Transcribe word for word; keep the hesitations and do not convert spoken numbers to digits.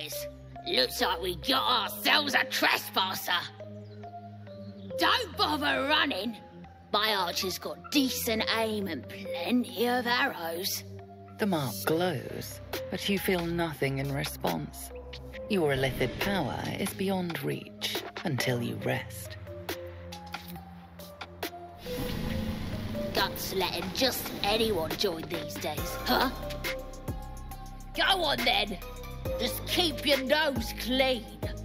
boys. Looks like we got ourselves a trespasser. Don't bother running. My archer's got decent aim and plenty of arrows. The mark glows, but you feel nothing in response. Your illithid power is beyond reach until you rest. Guts letting just anyone join these days, huh? Go on then. Just keep your nose clean.